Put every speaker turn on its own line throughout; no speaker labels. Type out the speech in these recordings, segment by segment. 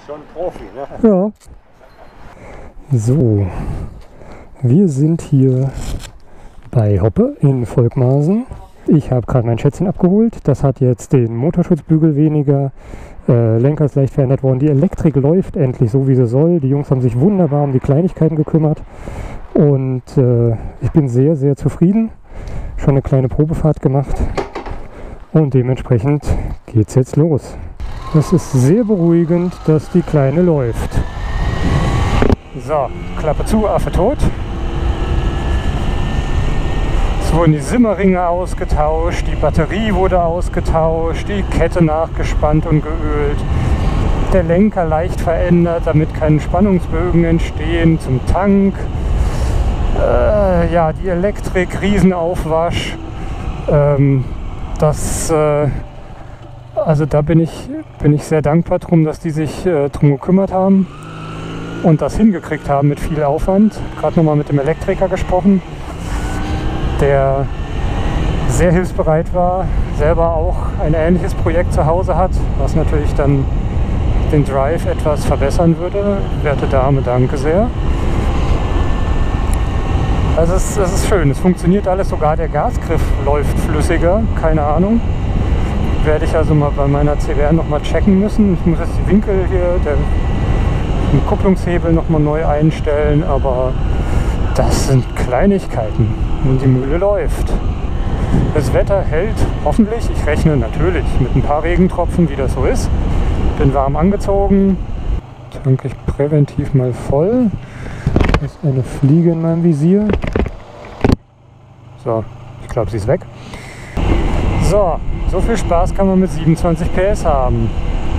Schon Profi, ne?
Ja. So, wir sind hier bei Hoppe in Volkmarsen. Ich habe gerade mein Schätzchen abgeholt. Das hat jetzt den Motorschutzbügel weniger. Lenker ist leicht verändert worden. Die Elektrik läuft endlich so, wie sie soll. Die Jungs haben sich wunderbar um die Kleinigkeiten gekümmert. Und ich bin sehr, sehr zufrieden. Schon eine kleine Probefahrt gemacht. Und dementsprechend geht es jetzt los. Das ist sehr beruhigend, dass die Kleine läuft. So, Klappe zu, Affe tot. Es wurden die Simmerringe ausgetauscht, die Batterie wurde ausgetauscht, die Kette nachgespannt und geölt. Der Lenker leicht verändert, damit keine Spannungsbögen entstehen zum Tank. Ja, die Elektrik, Riesenaufwasch. Also da bin ich sehr dankbar drum, dass die sich drum gekümmert haben und das hingekriegt haben mit viel Aufwand. Gerade nochmal mit dem Elektriker gesprochen, der sehr hilfsbereit war, selber auch ein ähnliches Projekt zu Hause hat, was natürlich dann den Drive etwas verbessern würde. Werte Dame, danke sehr. Also es ist schön, es funktioniert alles, sogar der Gasgriff läuft flüssiger, keine Ahnung. Werde ich also mal bei meiner CBR nochmal checken müssen. Ich muss jetzt die Winkel hier, den Kupplungshebel nochmal neu einstellen, aber das sind Kleinigkeiten und die Mühle läuft. Das Wetter hält hoffentlich, ich rechne natürlich mit ein paar Regentropfen, wie das so ist. Bin warm angezogen, tanke ich präventiv mal voll. Da ist eine Fliege in meinem Visier. So, ich glaube, sie ist weg. So viel Spaß kann man mit 27 PS haben.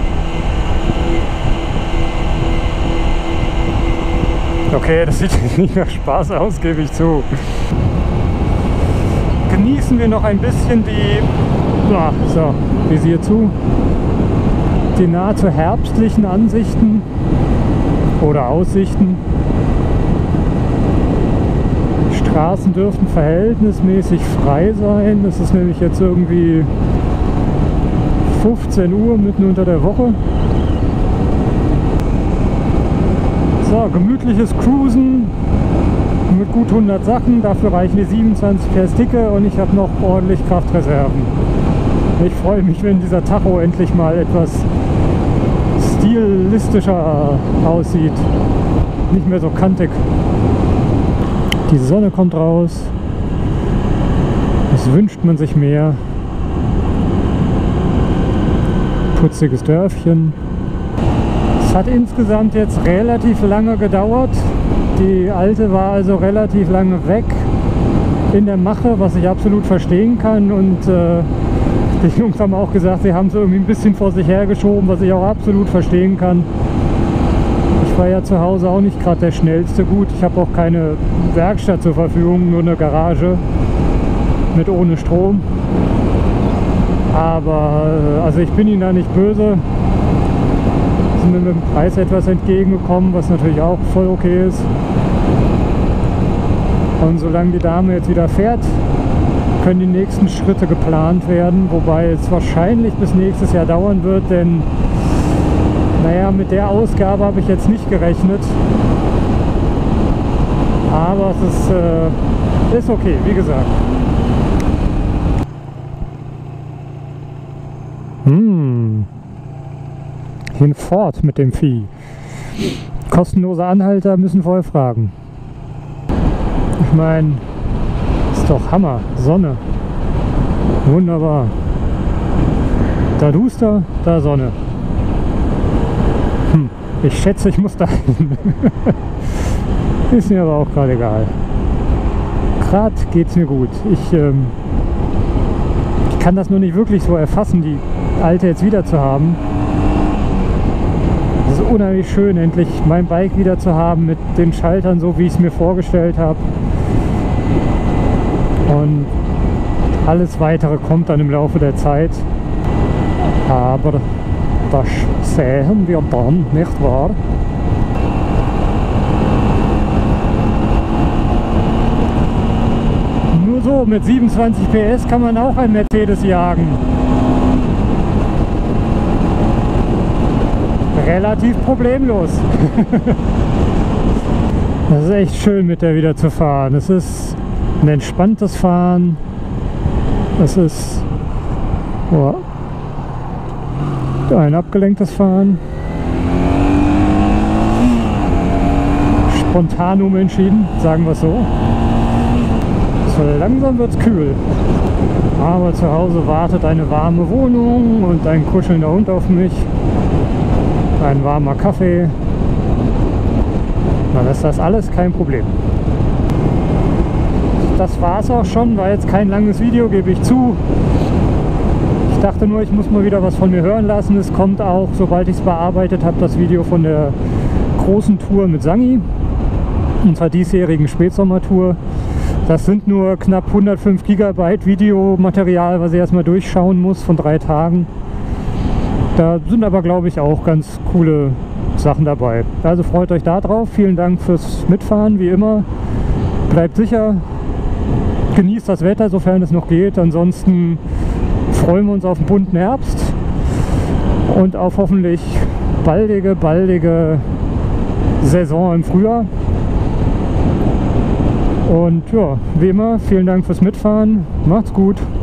Okay, das sieht nicht nach Spaß aus, gebe ich zu. Genießen wir noch ein bisschen die, Visier zu, die nahezu herbstlichen Ansichten oder Aussichten. Die Straßen dürften verhältnismäßig frei sein. Es ist nämlich jetzt irgendwie 15 Uhr mitten unter der Woche. So, gemütliches Cruisen mit gut 100 Sachen. Dafür reichen die 27 PS dicke und ich habe noch ordentlich Kraftreserven. Ich freue mich, wenn dieser Tacho endlich mal etwas stilistischer aussieht. Nicht mehr so kantig. Die Sonne kommt raus. Das wünscht man sich mehr. Putziges Dörfchen. Es hat insgesamt jetzt relativ lange gedauert. Die alte war also relativ lange weg in der Mache, was ich absolut verstehen kann. Und die Jungs haben auch gesagt, sie haben es irgendwie ein bisschen vor sich hergeschoben, was ich auch absolut verstehen kann. Ich war ja zu Hause auch nicht gerade der schnellste. Gut, ich habe auch keine Werkstatt zur Verfügung, nur eine Garage mit ohne Strom. Aber also ich bin ihnen da nicht böse. Sind mir mit dem Preis etwas entgegengekommen, was natürlich auch voll okay ist. Und solange die Dame jetzt wieder fährt, können die nächsten Schritte geplant werden, wobei es wahrscheinlich bis nächstes Jahr dauern wird, denn naja, mit der Ausgabe habe ich jetzt nicht gerechnet. Aber es ist okay, wie gesagt. Hinfort mit dem Vieh. Kostenlose Anhalter müssen vorher fragen. Ich meine, ist doch Hammer. Sonne. Wunderbar. Da Duster, da Sonne. Ich schätze, ich muss da hin. Ist mir aber auch gerade egal. Gerade geht es mir gut. Ich kann das nur nicht wirklich so erfassen, die alte jetzt wieder zu haben. Es ist unheimlich schön, endlich mein Bike wieder zu haben mit den Schaltern, so wie ich es mir vorgestellt habe. Und alles Weitere kommt dann im Laufe der Zeit. Aber das sehen wir dann, nicht wahr? Nur so, mit 27 PS kann man auch ein Mercedes jagen. relativ problemlos. Das ist echt schön, mit der wieder zu fahren. Es ist ein entspanntes Fahren. Es ist ein abgelenktes Fahren. Spontan umentschieden, sagen wir es so. So langsam wird es kühl. Aber zu Hause wartet eine warme Wohnung und ein kuschelnder Hund auf mich. Ein warmer Kaffee. Dann ist das alles kein Problem. Das war es auch schon, war jetzt kein langes Video, gebe ich zu. Ich dachte nur, ich muss mal wieder was von mir hören lassen. Es kommt auch, sobald ich es bearbeitet habe, das Video von der großen Tour mit Sangi, unserer diesjährigen Spätsommertour. Das sind nur knapp 105 GB Videomaterial, was ich erstmal durchschauen muss von 3 Tagen. Da sind aber, glaube ich, auch ganz coole Sachen dabei. Also freut euch da drauf. Vielen Dank fürs Mitfahren, wie immer. Bleibt sicher. Genießt das Wetter, sofern es noch geht. Ansonsten freuen wir uns auf einen bunten Herbst und auf hoffentlich baldige Saison im Frühjahr. Und ja, wie immer, vielen Dank fürs Mitfahren. Macht's gut.